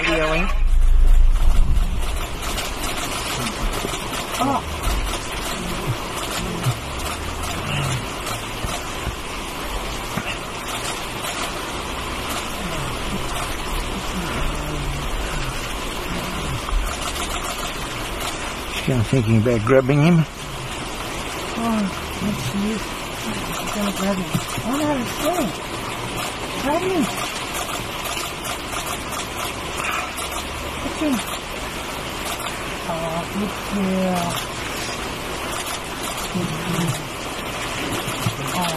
videoing. Oh. She's kind of thinking about grabbing him. Oh, that's neat. She's going to grab him. Oh no, it's still. Grab him. Catch him. Oh, good girl. Good girl. Oh.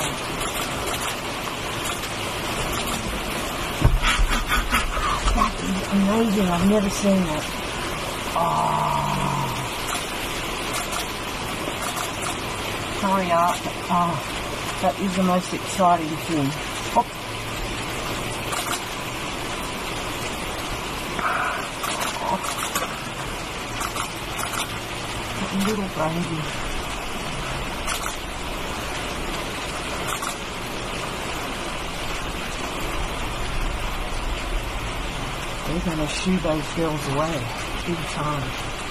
That is amazing. I've never seen that. Oh. Hurry up. Oh, that is the most exciting thing. Oh. Oh. That little baby. They're going to shoo those girls away. Big time.